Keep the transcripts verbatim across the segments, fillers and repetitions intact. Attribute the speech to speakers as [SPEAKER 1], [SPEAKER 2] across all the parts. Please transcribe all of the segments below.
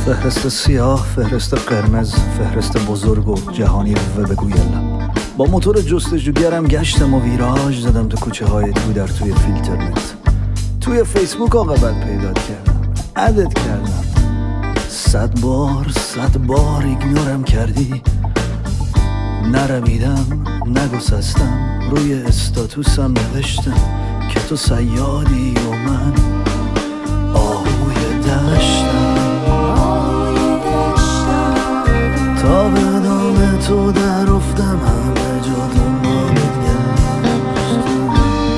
[SPEAKER 1] فهرست سیاه، فهرست قرمز، فهرست بزرگ و جهانی و بگوی لب. با موتور جستجوگرم گشتم و ویراژ زدم تو کوچه های تو در توی فیلترنت. توی فیسبوک عاقبت پیدا کردم، عدد کردم، صد بار صد بار ایگنورم کردی. نرمیدم، نگسستم، روی استاتوسم نوشتم که تو صیادی و من آهوی دشتم. تا به دام تو در افتم، همه جا دنبالت گشتم.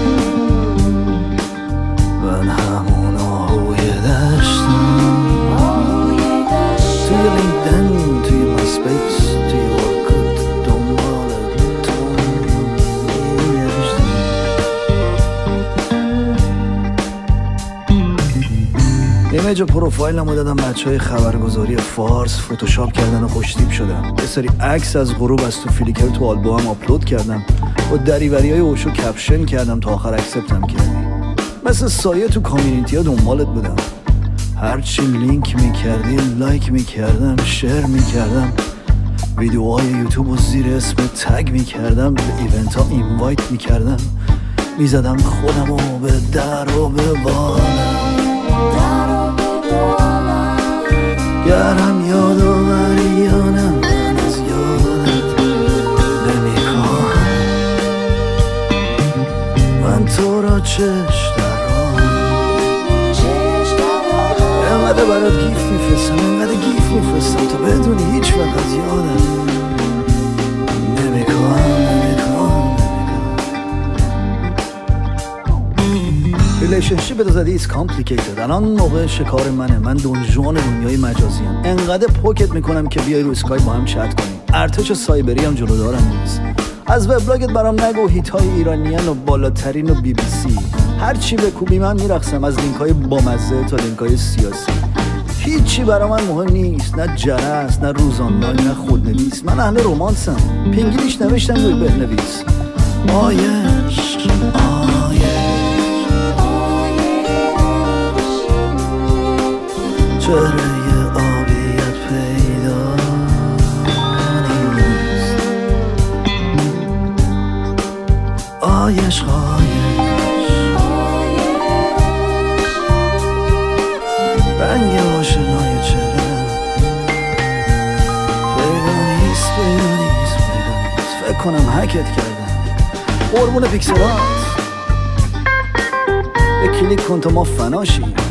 [SPEAKER 1] من همون آهوی دشتم. توی لینکدین، توی ماسپیس، توی ورکوت دنبالت تو میگشتم. ایمیج پروفایلمو دادم بچه های خبرگزاری فارس، فتوشاپ کردن و خوشتیپ شدم. یه سری عکس از غروب از تو فلیکر تو آلبومم آپلود کردم و دریوری های اوشو کپشن کردم تا آخر اکسپتم کردی. مثل سایه تو کامیونیتی ها دنبالت بودم، هرچی لینک میکردی لایک میکردم، شیر میکردم، ویدیوهای یوتیوب و زیر اسم تگ میکردم، به ایونت ها اینوایت میکردم، میزدم خودم و به در و به بالم. گرم یادآوری یانم، من از یادت نمیکنم. من تو را چش درام، اینقدر برات گیف میفرستم، اینقدر گیف میفرستم تا بدونی هیچ وقت از یادت نمیکنم. ریلیشنشیپ تو زدی ایز کامپلیکیتد. الان موقع شکار منه، من دونجوان دنیای مجازی ام. انقدر پوکت میکنم که بیای رو اسکایپ با هم چت کنیم. ارتش سایبری هم جلو دارم نیست. از وبلاگت برام نگو هیت های ایرانیان و بالاترین و بی بی سی. هرچی بکوبی من میرقصم، از لینک های بامزه تا لینک های سیاسی. هیچی برا من مهم نیست، نه جرس، نه روزانه، نه خودنویس. من اهل رومانسم، پینگلیش نوشتم روی بهنویس. آیش آیش چهره آبیت پیدا نیست. آیش خایش رنگ آشنای چهره پیدا نیست، پیدا نیست، پیدا نیست. فکر کنم هکت کردم، قربون پیکسلات. به کلیک کن تا ما فناشی.